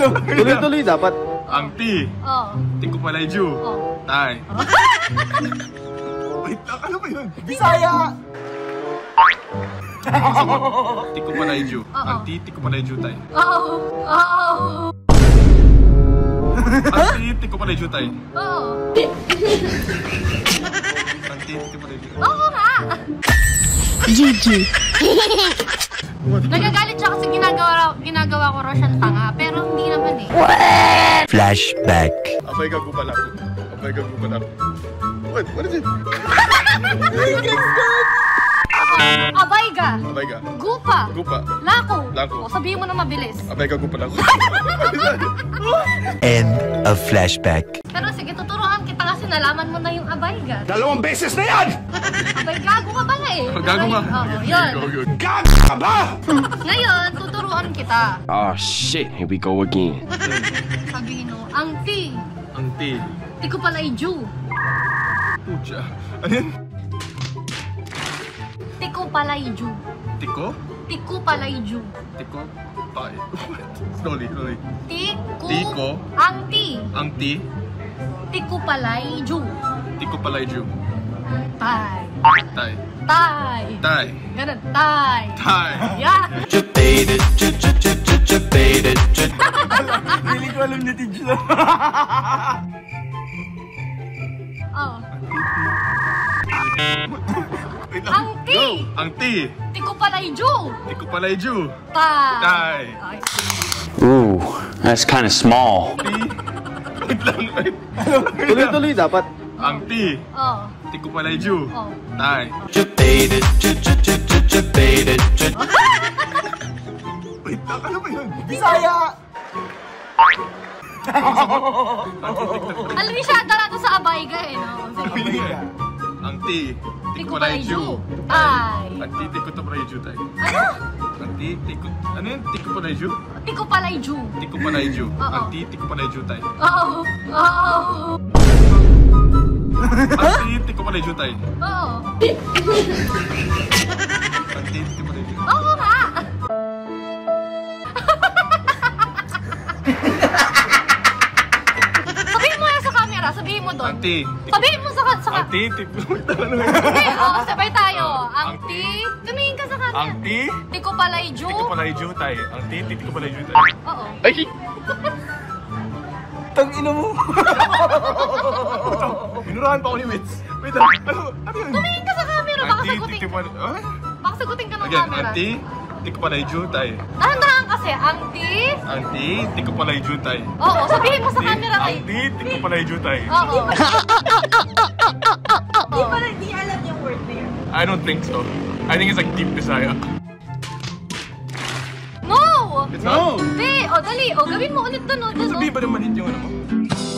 Tuloy-tuloy dapat. Ang ti. Ti ko pala Ju. Tay. Wait, ano ba yun? Bisaya! Ti ko pala Ju. Ang ti ko pala Ju tay. Ang ti ko pala Ju tay. Ang ti ko pala Ju. Oo nga! GG. Nagagalit siya kasi ginagawa ko raw siyang tanga, pero hindi naman eh. Flashback. Abay gago pala ako. Abay gago pala ako. What is it? Abay ga. Abay ga. Gupa. Gupa. Lako. Lako. O sabihin mo na mabilis. Abay gago pala ako. End of flashback. Pero sige, tuturuan kita kasi nalaman mo na yung abay ga. 2 beses na yan! Abay, gago ka pala eh. Gago nga. Oo, yun. Gago ka ba? Ngayon, tuturuan kita. Oh shit, here we go again. Sabihin mo, ang ti. Ang ti. Ti ko pala Ju. Pucha. Ano yan? Ti ko pala Ju. Tiko? Ti ko pala Ju. Tiko? Tay. Slowly. Tiko. Ang ti. Ang ti. Ti ko pala Ju. Tiko pala Ju. Tay. Tay. Tay. Tay. Ganun, tay. Tay. Yeah. Hindi ko alam ni Tidjo. Oh. Wait lang. Ang ti. Go. Ang ti. Ti ko pala Ju. Tiko pala Ju. Tay. Tay. Ay. Ooh, that's kind of small. Wait lang. Tuloy-tuloy dapat. Ang ti. Oh. Tiko pala Ju. Oh. Tay. Wait lang. Ano ba yun? Bisaya! Alwisyada na to sa abay ga eh, no? Ang ti. Tiko pala Ju. Tay. Ang ti. Tiko to pala Ju tay. Ano? Ang ti. Tiko. Ano yun? Tiko pala Ju? Ti ko pala Ju. Tiko pala Ju. Oo. Ang ti. Tiko pala Ju tay. Oo. Oo. Ang ti. Tiko pala Ju tay. Oo. Ang ti. Tiko pala Ju. Oo nga. Sabihin mo yan sa camera. Sabihin mo doon. Ang ti. Sabihin mo sa Ang ti. Tiko. Hindi, oh, sabay tayo. Ang ti. Tumingin ka sa camera. Ang ti. Ti ko pala Ju. Tiko pala Ju tay. Ang ti. Tiko pala Ju tay. Oo. Ay! Tang ina mo. Minurahan pa ako ni Wits. Wait lang. Ano yun? Tumingin ka sa camera. Baka Ang ti. sagutin. Tiko pala. Ah? Baka sagutin ka ng Again. camera. Ang ti. Tiko pala Ju tay. Dahan-dahan kasi. Ang ti. Ang ti. Tiko pala Ju tay. Oo, sabihin mo sa camera kay. Ang ti. Tiko pala Ju tay. Oo. Hindi alam yung word na yun. I don't think so. I think it's like deep Bisaya. No! It's not? Hindi! O, dali! O, gawin mo ulit dun, o. Dun, o. Sabihin ba naman hit yung ano mo?